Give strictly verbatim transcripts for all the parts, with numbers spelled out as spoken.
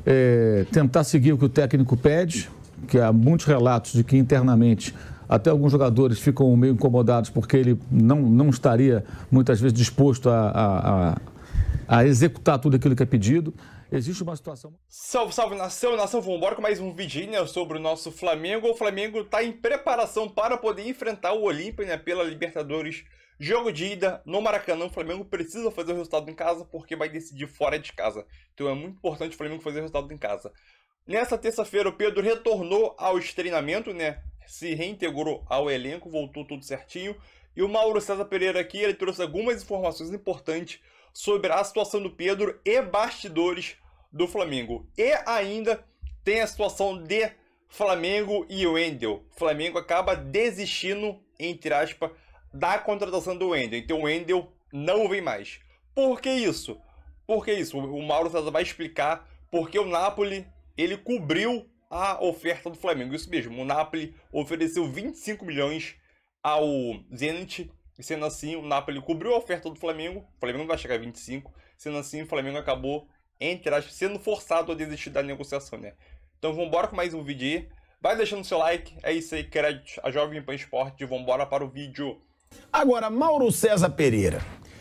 é, tentar seguir o que o técnico pede, que há muitos relatos de que internamente até alguns jogadores ficam meio incomodados porque ele não, não estaria muitas vezes disposto a, a, a, a executar tudo aquilo que é pedido. Existe uma situação... Salve, salve, nação, nação, vamos embora com mais um vídeo, né, sobre o nosso Flamengo. O Flamengo está em preparação para poder enfrentar o Olímpia, né, pela Libertadores. Jogo de ida no Maracanã. O Flamengo precisa fazer o resultado em casa porque vai decidir fora de casa. Então é muito importante o Flamengo fazer o resultado em casa. Nessa terça-feira o Pedro retornou aos treinamentos, né, se reintegrou ao elenco, voltou tudo certinho. E o Mauro César Pereira aqui, ele trouxe algumas informações importantes sobre a situação do Pedro e bastidores do Flamengo. E ainda tem a situação de Flamengo e Wendel. O Flamengo acaba desistindo, entre aspas, da contratação do Wendel. Então o Wendel não vem mais. Por que isso? Por que isso? O Mauro César vai explicar porque o Napoli, ele cobriu a oferta do Flamengo. Isso mesmo, o Napoli ofereceu vinte e cinco milhões ao Zenit. E sendo assim, o Napoli cobriu a oferta do Flamengo. O Flamengo não vai chegar a vinte e cinco. Sendo assim, o Flamengo acabou, entre aspas, sendo forçado a desistir da negociação, né? Então vamos embora com mais um vídeo aí. Vai deixando seu like. É isso aí, crédito a Jovem Pan Esporte. Vamos embora para o vídeo. Agora, Mauro César Pereira.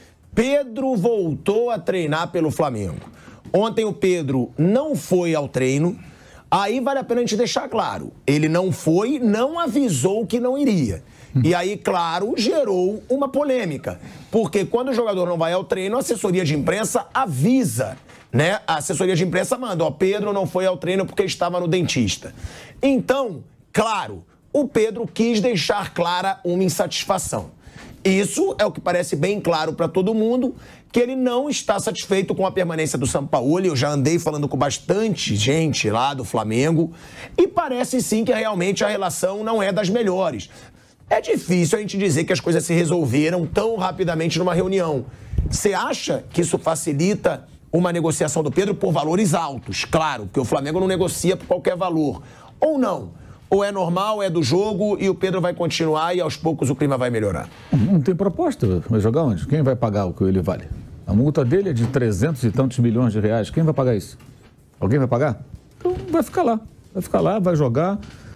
Pedro voltou a treinar pelo Flamengo. Ontem o Pedro não foi ao treino. Aí vale a pena a gente deixar claro. Ele não foi, não avisou que não iria. E aí, claro, gerou uma polêmica. Porque quando o jogador não vai ao treino, a assessoria de imprensa avisa, né? A assessoria de imprensa manda, ó, Pedro não foi ao treino porque estava no dentista. Então, claro, o Pedro quis deixar clara uma insatisfação. Isso é o que parece bem claro para todo mundo, que ele não está satisfeito com a permanência do Sampaoli. Eu já andei falando com bastante gente lá do Flamengo e parece sim que realmente a relação não é das melhores. É difícil a gente dizer que as coisas se resolveram tão rapidamente numa reunião. Você acha que isso facilita uma negociação do Pedro por valores altos? Claro, porque o Flamengo não negocia por qualquer valor. Ou não? Ou é normal, é do jogo e o Pedro vai continuar e aos poucos o clima vai melhorar? Não tem proposta. Vai jogar onde? Quem vai pagar o que ele vale? A multa dele é de trezentos e tantos milhões de reais. Quem vai pagar isso? Alguém vai pagar? Então vai ficar lá. Vai ficar lá, vai jogar,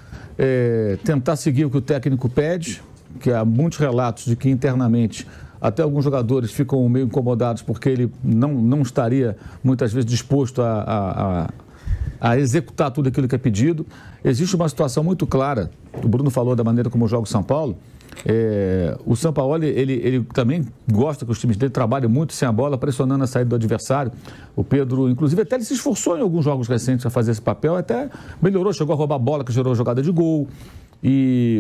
é, tentar seguir o que o técnico pede, que há muitos relatos de que internamente até alguns jogadores ficam meio incomodados porque ele não, não estaria muitas vezes disposto a... a, a a executar tudo aquilo que é pedido. Existe uma situação muito clara, o Bruno falou da maneira como joga o São Paulo, é, o Sampaoli, ele, ele também gosta que os times dele trabalhem muito sem a bola, pressionando a saída do adversário. O Pedro, inclusive, até ele se esforçou em alguns jogos recentes a fazer esse papel, até melhorou, chegou a roubar a bola, que gerou jogada de gol. E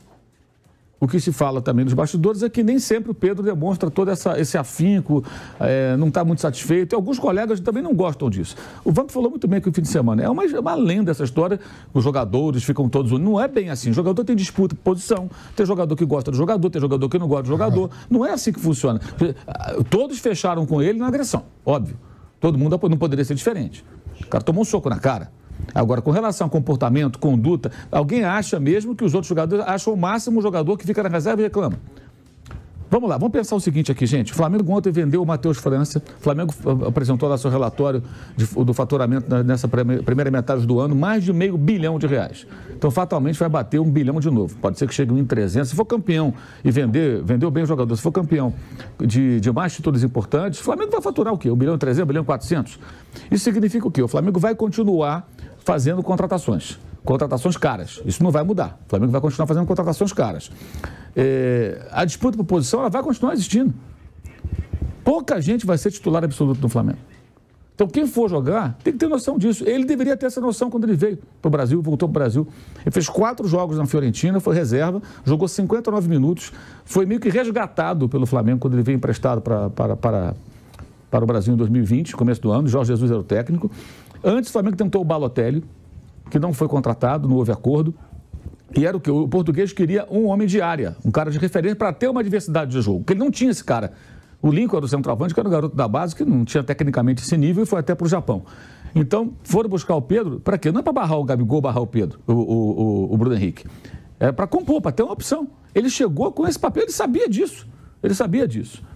o que se fala também nos bastidores é que nem sempre o Pedro demonstra todo essa, esse afinco, é, não está muito satisfeito. E alguns colegas também não gostam disso. O Vamp falou muito bem que o fim de semana é uma, uma lenda essa história, os jogadores ficam todos... Não é bem assim. O jogador tem disputa, posição, tem jogador que gosta do jogador, tem jogador que não gosta do jogador. Não é assim que funciona. Todos fecharam com ele na agressão, óbvio. Todo mundo não poderia ser diferente. O cara tomou um soco na cara. Agora, com relação a comportamento, conduta, alguém acha mesmo que os outros jogadores acham o máximo o jogador que fica na reserva e reclama. Vamos lá, vamos pensar o seguinte aqui, gente. O Flamengo ontem vendeu o Matheus França. O Flamengo apresentou lá seu relatório de, do faturamento nessa primeira metade do ano, mais de meio bilhão de reais. Então, fatalmente, vai bater um bilhão de novo. Pode ser que chegue em trezentos. Se for campeão e vender, vendeu bem o jogador, se for campeão de, de mais títulos importantes, o Flamengo vai faturar o quê? um bilhão e trezentos, um bilhão e quatrocentos? Isso significa o quê? O Flamengo vai continuar fazendo contratações. Contratações caras. Isso não vai mudar. O Flamengo vai continuar fazendo contratações caras. É, a disputa por posição ela vai continuar existindo. Pouca gente vai ser titular absoluto do Flamengo. Então, quem for jogar tem que ter noção disso. Ele deveria ter essa noção quando ele veio para o Brasil, voltou para o Brasil. Ele fez quatro jogos na Fiorentina, foi reserva, jogou cinquenta e nove minutos, foi meio que resgatado pelo Flamengo quando ele veio emprestado para, para, para, para o Brasil em dois mil e vinte, começo do ano. Jorge Jesus era o técnico. Antes, o Flamengo tentou o Balotelli, que não foi contratado, não houve acordo. E era o que? O português queria um homem de área, um cara de referência para ter uma diversidade de jogo, porque ele não tinha esse cara. O Lincoln era o centroavante, que era o garoto da base, que não tinha tecnicamente esse nível e foi até para o Japão. Então, foram buscar o Pedro, para quê? Não é para barrar o Gabigol, barrar o Pedro, o, o, o, o Bruno Henrique. É para compor, para ter uma opção. Ele chegou com esse papel, ele sabia disso. Ele sabia disso.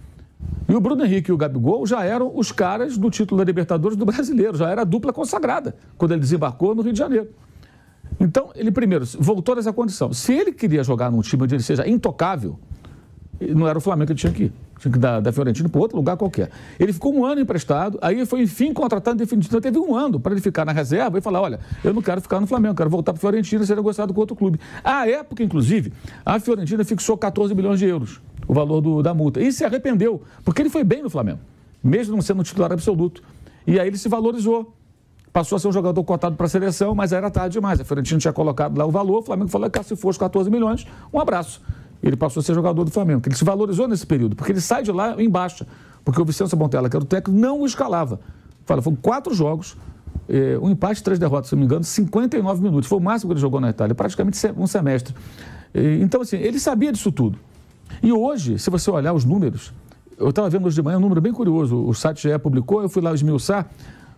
E o Bruno Henrique e o Gabigol já eram os caras do título da Libertadores do Brasileiro, já era a dupla consagrada, quando ele desembarcou no Rio de Janeiro. Então, ele primeiro voltou nessa condição. Se ele queria jogar num time onde ele seja intocável, não era o Flamengo que ele tinha que ir. Tinha que ir da, da Fiorentina para outro lugar qualquer. Ele ficou um ano emprestado, aí foi, enfim, contratado definitivo. Então, teve um ano para ele ficar na reserva e falar, olha, eu não quero ficar no Flamengo, quero voltar para a Fiorentina e ser negociado com outro clube. À época, inclusive, a Fiorentina fixou quatorze milhões de euros, o valor do, da multa. E se arrependeu, porque ele foi bem no Flamengo, mesmo não sendo um titular absoluto. E aí ele se valorizou. Passou a ser um jogador cotado para a seleção, mas era tarde demais. A Fiorentina tinha colocado lá o valor, o Flamengo falou que se fosse quatorze milhões, um abraço. Ele passou a ser jogador do Flamengo, que ele se valorizou nesse período, porque ele sai de lá em baixa, porque o Vicente Montella, que era o técnico, não o escalava. Fala, foram quatro jogos, eh, um empate, três derrotas, se não me engano, cinquenta e nove minutos. Foi o máximo que ele jogou na Itália, praticamente um semestre. Eh, então, assim, ele sabia disso tudo. E hoje, se você olhar os números, eu estava vendo hoje de manhã um número bem curioso, o site G E publicou, eu fui lá esmiuçar.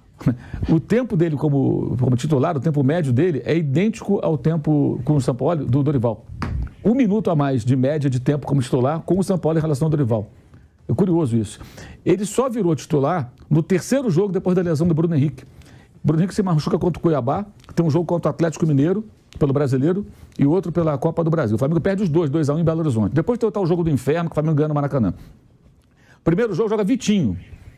O tempo dele como, como titular, o tempo médio dele é idêntico ao tempo com o São Paulo do Dorival. Um minuto a mais de média de tempo como titular com o São Paulo em relação ao Dorival. É curioso isso. Ele só virou titular no terceiro jogo depois da lesão do Bruno Henrique. O Bruno Henrique se machuca contra o Cuiabá, tem um jogo contra o Atlético Mineiro, pelo Brasileiro, e outro pela Copa do Brasil. O Flamengo perde os dois, dois a um em Belo Horizonte. Depois tem o tal jogo do inferno, que o Flamengo ganha no Maracanã. Primeiro jogo joga Vitinho,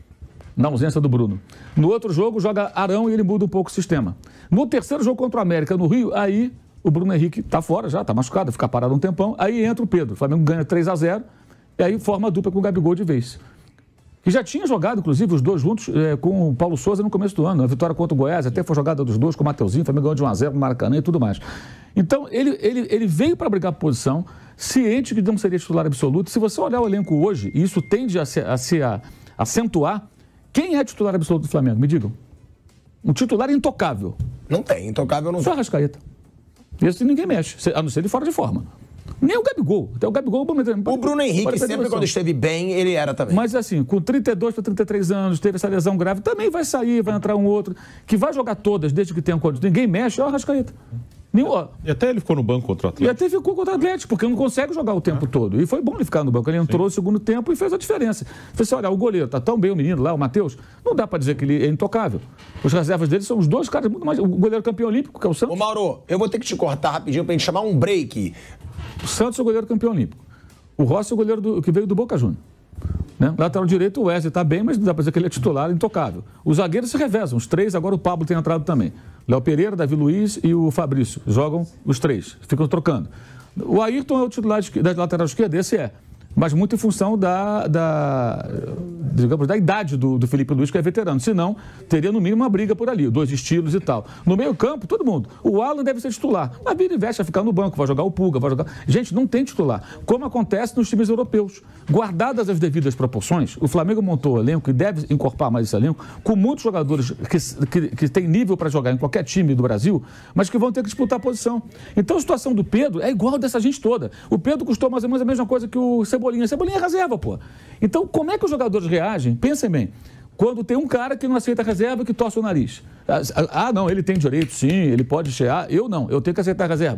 na ausência do Bruno. No outro jogo, joga Arão e ele muda um pouco o sistema. No terceiro jogo contra o América, no Rio, aí o Bruno Henrique está fora já, está machucado, fica parado um tempão. Aí entra o Pedro. O Flamengo ganha três a zero e aí forma a dupla com o Gabigol de vez. Que já tinha jogado, inclusive, os dois juntos é, com o Paulo Souza no começo do ano. A vitória contra o Goiás, até foi jogada dos dois com o Mateuzinho, o Flamengo ganhou de um a zero no Maracanã e tudo mais. Então, ele, ele, ele veio para brigar por posição, ciente que não seria titular absoluto. Se você olhar o elenco hoje, e isso tende a se, a se a, acentuar, quem é titular absoluto do Flamengo? Me digam. Um titular intocável. Não tem, intocável não tem. Só Arrascaeta. Esse ninguém mexe, a não ser ele fora de forma. Nem o Gabigol. Até o Gabigol... O Bruno Henrique, sempre quando esteve bem, ele era também. Mas assim, com trinta e dois para trinta e três anos, teve essa lesão grave, também vai sair, vai entrar um outro, que vai jogar todas, desde que tenha condições. Ninguém mexe, é o Arrascaeta. Nenhum, ó. E até ele ficou no banco contra o Atlético. E até ficou contra o Atlético, porque não consegue jogar o tempo ah. todo. E foi bom ele ficar no banco. Ele entrou Sim. no segundo tempo e fez a diferença. Você olha, o goleiro, tá tão bem o menino lá, o Matheus, não dá para dizer que ele é intocável. Os reservas dele são os dois caras muito mais... O goleiro campeão olímpico, que é o Santos. Ô, Mauro, eu vou ter que te cortar rapidinho pra gente chamar um break. O Santos é o goleiro campeão olímpico. O Rossi é o goleiro do, que veio do Boca Juniors. Né? Lateral direito, o Wesley está bem, mas não dá para dizer que ele é titular, intocável. Os zagueiros se revezam, os três, agora o Pablo tem entrado também. Léo Pereira, Davi Luiz e o Fabrício. Jogam os três, ficam trocando. O Ayrton é o titular de, da lateral esquerda, esse é. Mas muito em função da, da, digamos, da idade do, do Felipe Luiz, que é veterano. Senão, teria no mínimo uma briga por ali, dois estilos e tal. No meio campo, todo mundo. O Alan deve ser titular. Mas vira e veste vai ficar no banco, vai jogar o Pulga, vai jogar... Gente, não tem titular. Como acontece nos times europeus. Guardadas as devidas proporções, o Flamengo montou o elenco e deve encorpar mais esse elenco, com muitos jogadores que, que, que têm nível para jogar em qualquer time do Brasil, mas que vão ter que disputar a posição. Então, a situação do Pedro é igual dessa gente toda. O Pedro custou mais ou menos a mesma coisa que o Cebolinha. Cebolinha é reserva, pô. Então, como é que os jogadores reagem? Pensem bem. Quando tem um cara que não aceita a reserva, que torce o nariz. Ah, não, ele tem direito, sim, ele pode chegar. Eu não, eu tenho que aceitar a reserva.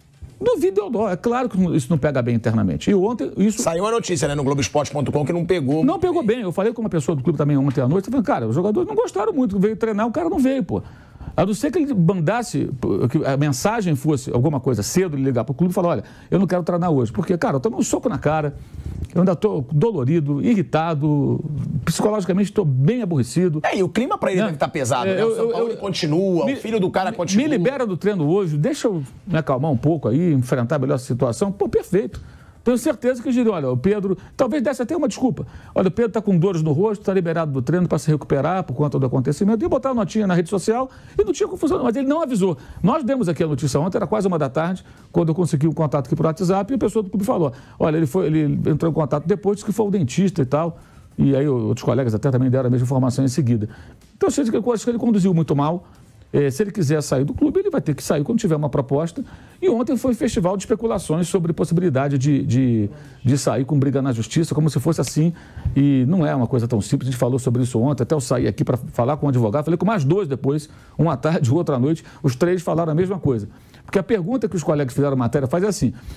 Duvido eu dó. É claro que isso não pega bem internamente. E ontem isso... Saiu a notícia, né, no Globo Esporte ponto com que não pegou... Não pegou bem. Eu falei com uma pessoa do clube também ontem à noite, falando, cara, os jogadores não gostaram muito, veio treinar, o cara não veio, pô. A não ser que ele mandasse, que a mensagem fosse alguma coisa cedo, ele ligar para o clube e falar, olha, eu não quero treinar hoje. Porque, cara, eu tomei um soco na cara, eu ainda estou dolorido, irritado, psicologicamente estou bem aborrecido. É, e o clima para ele, né, deve estar pesado, é, né? O São Paulo eu, eu, continua, me, o filho do cara continua. Me libera do treino hoje, deixa eu me acalmar um pouco aí, enfrentar melhor a situação. Pô, perfeito. Tenho certeza que eles diriam, olha, o Pedro, talvez desse até uma desculpa. Olha, o Pedro está com dores no rosto, está liberado do treino para se recuperar por conta do acontecimento. E botar a notinha na rede social e não tinha confusão, mas ele não avisou. Nós demos aqui a notícia ontem, era quase uma da tarde, quando eu consegui um contato aqui por WhatsApp, e a pessoa do clube falou, olha, ele, foi, ele entrou em contato depois, disse que foi o dentista e tal, e aí outros colegas até também deram a mesma informação em seguida. Então, eu acho que ele conduziu muito mal. É, se ele quiser sair do clube, ele vai ter que sair quando tiver uma proposta. E ontem foi um festival de especulações sobre possibilidade de, de, de sair com briga na justiça, como se fosse assim. E não é uma coisa tão simples. A gente falou sobre isso ontem, até eu saí aqui para falar com o advogado. Falei com mais dois depois, um à tarde, outro à noite. Os três falaram a mesma coisa. Porque a pergunta que os colegas fizeram na matéria faz é assim...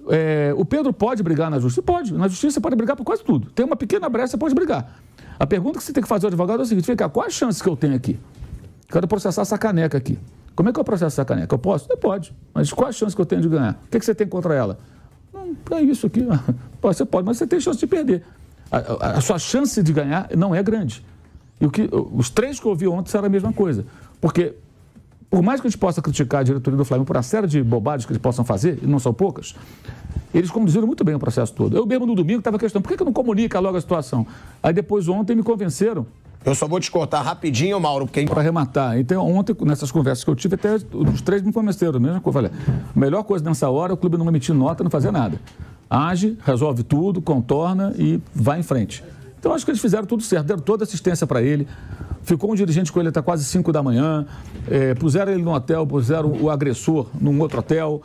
é, o Pedro pode brigar na justiça? Pode. Na justiça você pode brigar por quase tudo. Tem uma pequena brecha, você pode brigar. A pergunta que você tem que fazer ao advogado é o seguinte: vem cá, qual a chance que eu tenho aqui? Quero processar essa caneca aqui. Como é que eu processo essa caneca? Eu posso? Você pode. Mas qual a chance que eu tenho de ganhar? O que, que você tem contra ela? Não, é isso aqui. Você pode, mas você tem chance de perder. A, a, a sua chance de ganhar não é grande. E o que, os três que eu ouvi ontem era a mesma coisa. Porque, por mais que a gente possa criticar a diretoria do Flamengo por uma série de bobagens que eles possam fazer, e não são poucas, eles conduziram muito bem o processo todo. Eu mesmo no domingo estava questionando, por que, que não comunica logo a situação? Aí depois ontem me convenceram. Eu só vou te cortar rapidinho, Mauro, porque... Para arrematar. Então, ontem, nessas conversas que eu tive, até os três me convenceram. Mesmo que eu falei, a melhor coisa nessa hora é o clube não emitir nota, não fazer nada. Age, resolve tudo, contorna e vai em frente. Então, acho que eles fizeram tudo certo, deram toda assistência para ele. Ficou um dirigente com ele até quase cinco da manhã. É, puseram ele no hotel, puseram o agressor num outro hotel.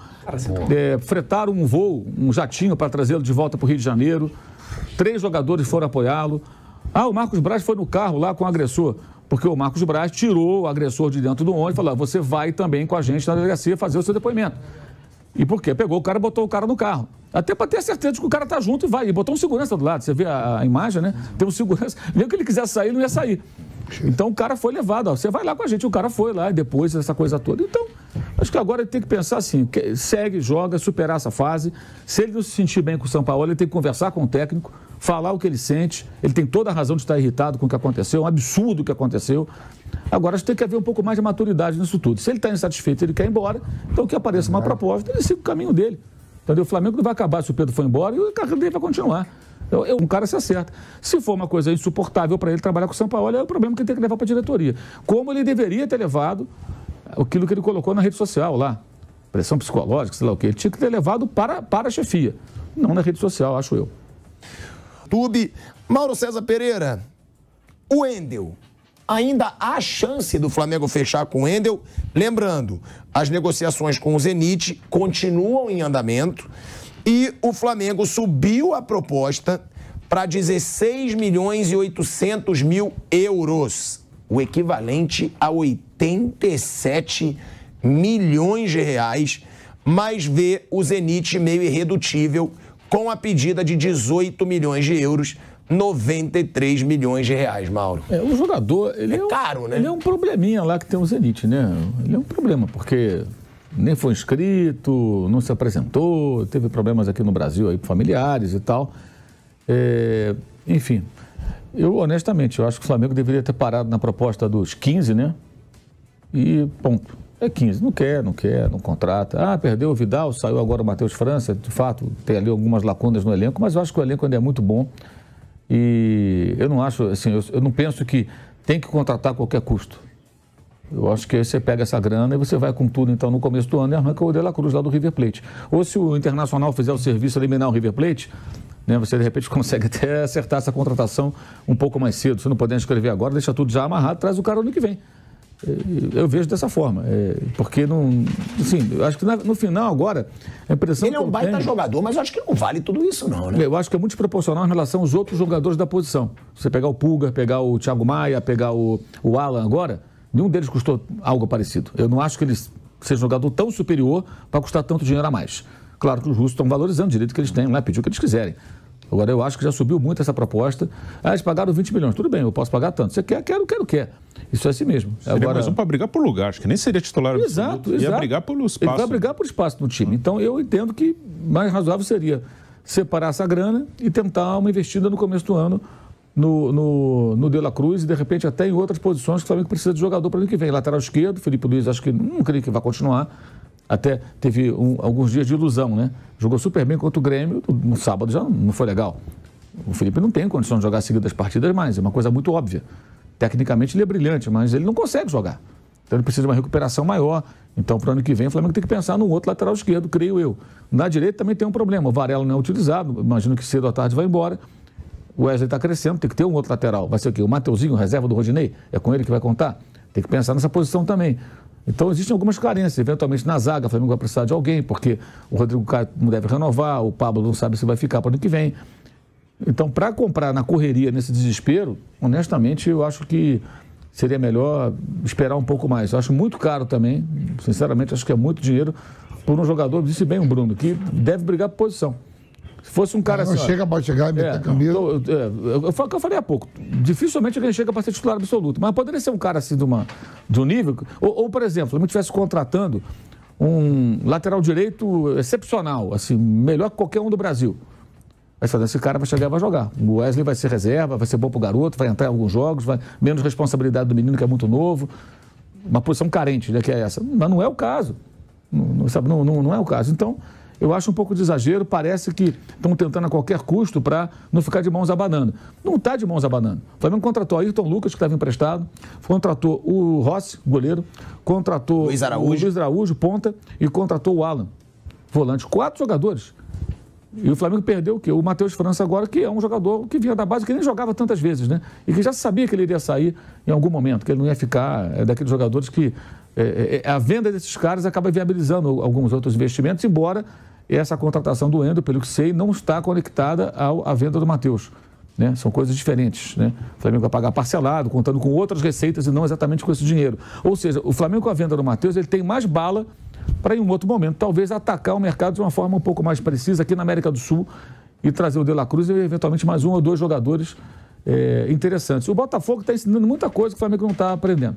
É, fretaram um voo, um jatinho para trazê-lo de volta para o Rio de Janeiro. Três jogadores foram apoiá-lo. Ah, o Marcos Braz foi no carro lá com o agressor, porque o Marcos Braz tirou o agressor de dentro do ônibus e falou: você vai também com a gente na delegacia fazer o seu depoimento. E por quê? Pegou o cara e botou o cara no carro. Até para ter certeza de que o cara tá junto e vai. E botou um segurança do lado. Você vê a, a imagem, né? Tem um segurança. Mesmo que ele quisesse sair, ele não ia sair. Então o cara foi levado. Ó, você vai lá com a gente. O cara foi lá e depois essa coisa toda. Então, acho que agora ele tem que pensar assim: que, segue, joga, superar essa fase. Se ele não se sentir bem com o São Paulo, ele tem que conversar com o técnico, falar o que ele sente. Ele tem toda a razão de estar irritado com o que aconteceu. É um absurdo o que aconteceu. Agora, acho que tem que haver um pouco mais de maturidade nisso tudo. Se ele está insatisfeito, ele quer ir embora, então que apareça uma proposta, ele siga o caminho dele. Entendeu? O Flamengo não vai acabar se o Pedro for embora e o carreira dele vai continuar. Eu, eu, um cara se acerta. Se for uma coisa insuportável para ele trabalhar com o São Paulo, é o problema que ele tem que levar para a diretoria. Como ele deveria ter levado aquilo que ele colocou na rede social lá, pressão psicológica, sei lá o quê. Ele tinha que ter levado para, para a chefia, não na rede social, acho eu. Tube, Mauro César Pereira, o Wendel. Ainda há chance do Flamengo fechar com o Wendel. Lembrando, as negociações com o Zenit continuam em andamento e o Flamengo subiu a proposta para dezesseis milhões e oitocentos mil euros, o equivalente a oitenta e sete milhões de reais, mas vê o Zenit meio irredutível com a pedida de dezoito milhões de euros, noventa e três milhões de reais, Mauro. É, o jogador, ele é, é caro, um, né? Ele é um probleminha lá que tem o Zenit, né? Ele é um problema, porque nem foi inscrito, não se apresentou, teve problemas aqui no Brasil, aí, familiares e tal. É, enfim, eu honestamente, eu acho que o Flamengo deveria ter parado na proposta dos quinze, né? E ponto. É quinze, não quer, não quer, não contrata. Ah, perdeu o Vidal, saiu agora o Matheus França, de fato, tem ali algumas lacunas no elenco, mas eu acho que o elenco ainda é muito bom. E eu não acho, assim, eu, eu não penso que tem que contratar a qualquer custo. Eu acho que aí você pega essa grana e você vai com tudo, então, no começo do ano e arranca o De La Cruz lá do River Plate. Ou se o Internacional fizer o serviço eliminar o River Plate, né, você de repente consegue até acertar essa contratação um pouco mais cedo. Se não puder inscrever agora, deixa tudo já amarrado, traz o cara ano que vem. Eu vejo dessa forma, é, porque não, assim, eu acho que no final agora, a impressão ele é um baita tenho, jogador, mas eu acho que não vale tudo isso não, né? Eu acho que é muito desproporcional em relação aos outros jogadores da posição. Você pegar o Pulga, pegar o Thiago Maia, pegar o, o Alan agora, nenhum deles custou algo parecido. Eu não acho que eles sejam um jogador tão superior para custar tanto dinheiro a mais. Claro que os russos estão valorizando o direito que eles têm, lá, pedir o que eles quiserem. Agora, eu acho que já subiu muito essa proposta. Ah, eles pagaram vinte milhões. Tudo bem, eu posso pagar tanto. Você quer, quero, quero, quer. Isso é assim mesmo. Seria Agora... mais um para brigar por lugar. Acho que nem seria titular absoluto. Exato, exato. Ia brigar pelo espaço. Ele vai brigar por espaço no time. Então, eu entendo que mais razoável seria separar essa grana e tentar uma investida no começo do ano no, no, no De La Cruz e, de repente, até em outras posições que o Flamengo precisa de jogador para o ano que vem. Lateral esquerdo, Felipe Luiz, acho que não creio que vai continuar. Até teve um, alguns dias de ilusão, né? Jogou super bem contra o Grêmio. No sábado já não foi legal. O Felipe não tem condição de jogar seguidas partidas mais, é uma coisa muito óbvia. Tecnicamente ele é brilhante, mas ele não consegue jogar. Então ele precisa de uma recuperação maior. Então, para o ano que vem, o Flamengo tem que pensar no outro lateral esquerdo, creio eu. Na direita também tem um problema. O Varela não é utilizado, imagino que cedo ou tarde vai embora. O Wesley está crescendo, tem que ter um outro lateral. Vai ser o quê? O Mateuzinho, reserva do Rodinei? É com ele que vai contar? Tem que pensar nessa posição também. Então, existem algumas carências. Eventualmente, na zaga, o Flamengo vai precisar de alguém, porque o Rodrigo Caio não deve renovar, o Pablo não sabe se vai ficar para o ano que vem. Então, para comprar na correria, nesse desespero, honestamente, eu acho que seria melhor esperar um pouco mais. Eu acho muito caro também, sinceramente, acho que é muito dinheiro por um jogador, disse bem o Bruno, que deve brigar por posição. Se fosse um cara não assim... chega para chegar e meter é, a camisa. Então, é, eu, eu, eu falei há pouco, dificilmente alguém chega para ser titular absoluto, mas poderia ser um cara assim de, uma, de um nível... Ou, ou por exemplo, se eu estivesse contratando um lateral direito excepcional, assim, melhor que qualquer um do Brasil. Aí falando, esse cara vai chegar e vai jogar. O Wesley vai ser reserva, vai ser bom pro garoto, vai entrar em alguns jogos, vai, menos responsabilidade do menino que é muito novo. Uma posição carente, né, que é essa. Mas não é o caso. Não, não, sabe, não, não, não é o caso. Então, eu acho um pouco de exagero. Parece que estão tentando a qualquer custo para não ficar de mãos abanando. Não está de mãos abanando. O Flamengo contratou Ayrton Lucas, que estava emprestado, contratou o Rossi, goleiro, contratou Luiz Araújo. o Luiz Araújo, ponta, e contratou o Alan, volante. Quatro jogadores. E o Flamengo perdeu o quê? O Matheus França agora, que é um jogador que vinha da base, que nem jogava tantas vezes, né? E que já sabia que ele iria sair em algum momento, que ele não ia ficar é, daqueles jogadores que... É, é, a venda desses caras acaba viabilizando alguns outros investimentos, embora essa contratação do Endo, pelo que sei, não está conectada ao, à venda do Matheus. Né? São coisas diferentes. Né? O Flamengo vai pagar parcelado, contando com outras receitas e não exatamente com esse dinheiro. Ou seja, o Flamengo com a venda do Matheus, ele tem mais bala para em um outro momento, talvez atacar o mercado de uma forma um pouco mais precisa aqui na América do Sul e trazer o De La Cruz e eventualmente mais um ou dois jogadores é, interessantes. O Botafogo está ensinando muita coisa que o Flamengo não está aprendendo.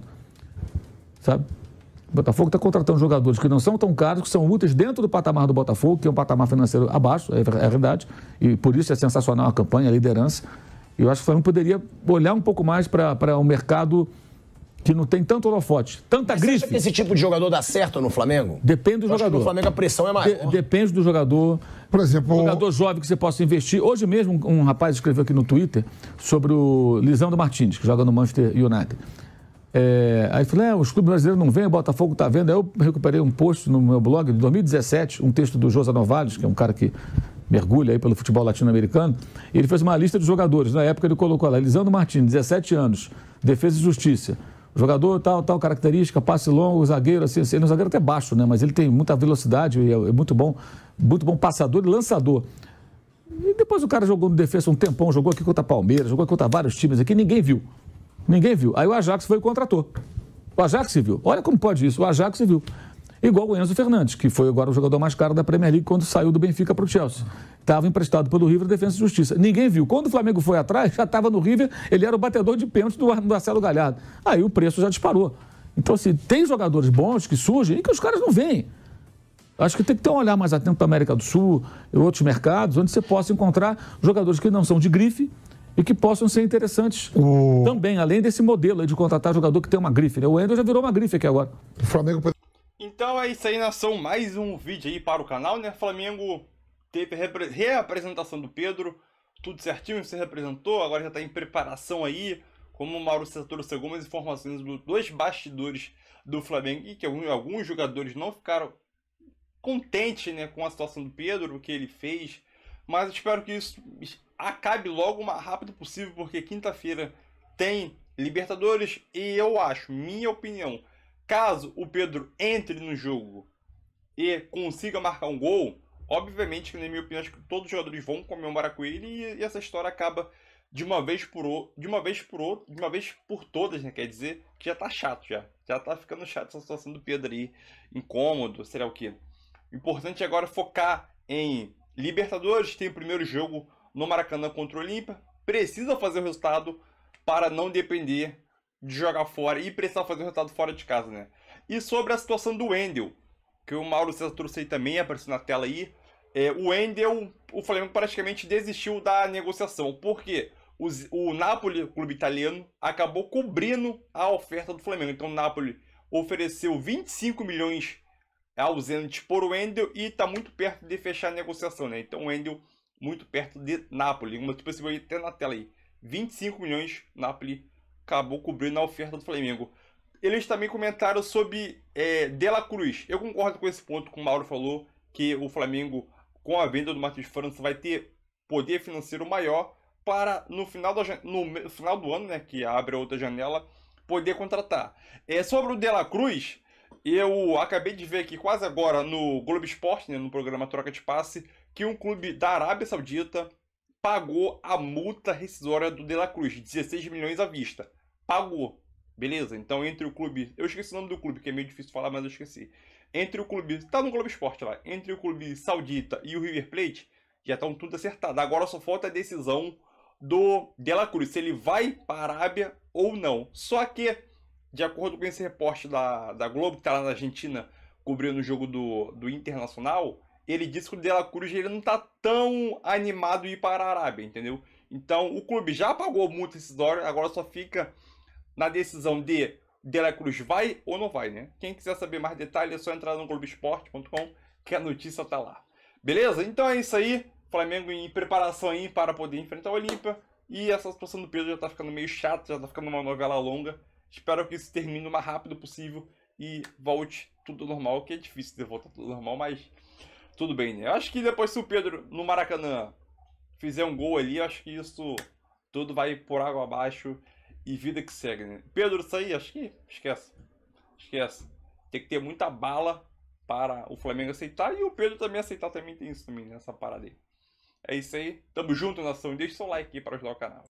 Sabe? O Botafogo está contratando jogadores que não são tão caros, que são úteis dentro do patamar do Botafogo, que é um patamar financeiro abaixo, é verdade, e por isso é sensacional a campanha, a liderança. E eu acho que o Flamengo poderia olhar um pouco mais para um mercado que não tem tanto holofote, tanta Mas grife. você acha que esse tipo de jogador dá certo no Flamengo? Depende do Eu acho jogador. que no Flamengo a pressão é maior. De, depende do jogador. Por exemplo, um jogador jovem que você possa investir. Hoje mesmo, um, um rapaz escreveu aqui no Twitter sobre o Lisandro Martins, que joga no Manchester United. É, aí falei, é, os clubes brasileiros não vêm, o Botafogo está vendo. Aí eu recuperei um post no meu blog de dois mil e dezessete, um texto do José Novales, que é um cara que mergulha aí pelo futebol latino-americano. Ele fez uma lista de jogadores. Na época ele colocou lá, Lisandro Martins, dezessete anos, defesa e justiça. Jogador tal, tal característica, passe longo, zagueiro, assim, assim, ele é um zagueiro até baixo, né? Mas ele tem muita velocidade, é, é muito bom, muito bom passador e lançador. E depois o cara jogou no defesa um tempão, jogou aqui contra Palmeiras, jogou contra vários times aqui, ninguém viu. Ninguém viu. Aí o Ajax foi e contratou. O Ajax viu. Olha como pode isso, o Ajax viu. Igual o Enzo Fernandes, que foi agora o jogador mais caro da Premier League quando saiu do Benfica para o Chelsea. Estava emprestado pelo River Defensa e Justiça. Ninguém viu. Quando o Flamengo foi atrás, já estava no River, ele era o batedor de pênalti do Marcelo Galhardo. Aí o preço já disparou. Então, assim, tem jogadores bons que surgem e que os caras não veem. Acho que tem que ter um olhar mais atento para a América do Sul e outros mercados, onde você possa encontrar jogadores que não são de grife e que possam ser interessantes o... também, além desse modelo aí de contratar jogador que tem uma grife. Né? O Ender já virou uma grife aqui agora. O Flamengo... Então é isso aí, nação. Mais um vídeo aí para o canal, né? Flamengo teve repre... reapresentação do Pedro, tudo certinho, se representou, agora já está em preparação aí. Como o Mauro César trouxe algumas informações dos dois bastidores do Flamengo e que alguns jogadores não ficaram contentes, né, com a situação do Pedro, o que ele fez. Mas eu espero que isso acabe logo o mais rápido possível, porque quinta-feira tem Libertadores e eu acho, minha opinião, caso o Pedro entre no jogo e consiga marcar um gol, obviamente que na minha opinião acho que todos os jogadores vão comemorar com ele e, e essa história acaba de uma vez por o, de uma vez por outro, de uma vez por todas, né? Quer dizer que já tá chato já, já tá ficando chato essa situação do Pedro aí, incômodo, sei lá o que. O importante é agora focar em Libertadores, tem o primeiro jogo no Maracanã contra o Olímpia, precisa fazer o resultado para não depender de jogar fora e precisar fazer o resultado fora de casa, né? E sobre a situação do Wendel, que o Mauro César trouxe aí também, apareceu na tela aí, é, o Wendel, o Flamengo praticamente desistiu da negociação, porque o, o Napoli, o clube italiano, acabou cobrindo a oferta do Flamengo. Então o Napoli ofereceu vinte e cinco milhões ao Zenit por Wendel e está muito perto de fechar a negociação, né? Então o Wendel muito perto de Napoli, uma tipo você vai ter na tela aí, vinte e cinco milhões, Napoli acabou cobrindo a oferta do Flamengo. Eles também comentaram sobre é, De La Cruz. Eu concordo com esse ponto que o Mauro falou, que o Flamengo, com a venda do Matheus França, vai ter poder financeiro maior para, no final, da, no final do ano, né, que abre outra janela, poder contratar. É, sobre o De La Cruz, eu acabei de ver aqui quase agora no Globo Esporte, né, no programa Troca de Passe, que um clube da Arábia Saudita pagou a multa rescisória do De La Cruz, dezesseis milhões à vista. Pagou. Beleza? Então entre o clube... Eu esqueci o nome do clube, que é meio difícil falar, mas eu esqueci. Entre o clube... Tá no Globo Esporte lá. Entre o clube saudita e o River Plate, já estão tudo acertado. Agora só falta a decisão do De La Cruz, se ele vai para a Arábia ou não. Só que, de acordo com esse repórter da, da Globo, que tá lá na Argentina, cobrindo o jogo do, do Internacional, ele disse que o De La Cruz ele não tá tão animado em ir para a Arábia, entendeu? Então, o clube já pagou muito esse dólar, agora só fica na decisão de De La Cruz vai ou não vai, né? Quem quiser saber mais detalhes é só entrar no globo esporte ponto com, que a notícia tá lá. Beleza? Então é isso aí. Flamengo em preparação aí para poder enfrentar o Olímpia. E essa situação do Pedro já tá ficando meio chata, já tá ficando uma novela longa. Espero que isso termine o mais rápido possível e volte tudo normal, que é difícil de voltar tudo normal, mas tudo bem, né? Eu acho que depois se o Pedro no Maracanã fizer um gol ali, eu acho que isso tudo vai por água abaixo e vida que segue, né? Pedro, isso aí, acho que esquece. Esquece. Tem que ter muita bala para o Flamengo aceitar e o Pedro também aceitar, também tem isso também nessa parada aí. É isso aí, tamo junto, nação, e deixa seu like aqui para ajudar o canal.